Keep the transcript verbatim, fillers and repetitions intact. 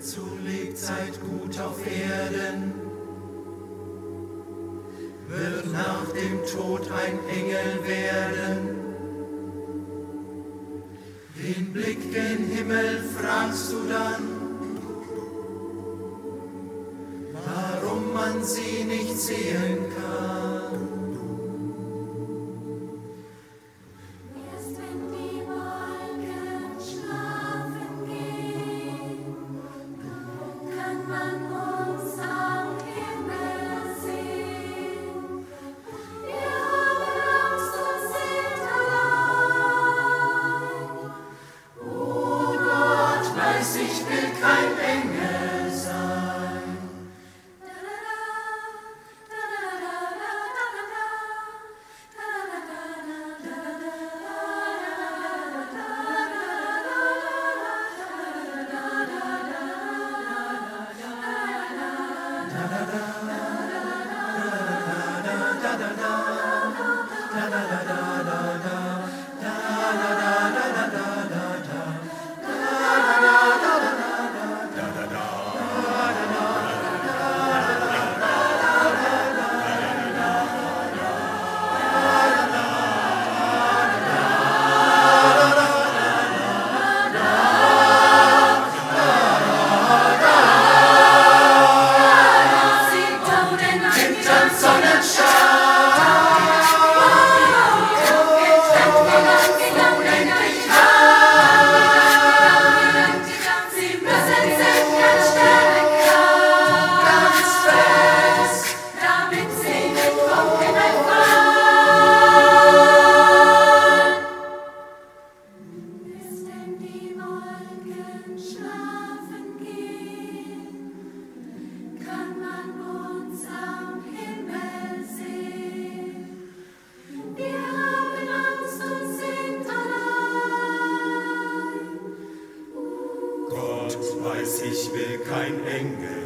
zu Lebzeit gut auf Erden, wird nach dem Tod ein Engel werden. Den Blick gen Himmel fragst du dann, warum man sie nicht sehen kann. Ich will kein Engel sein. Weiß, ich will kein Engel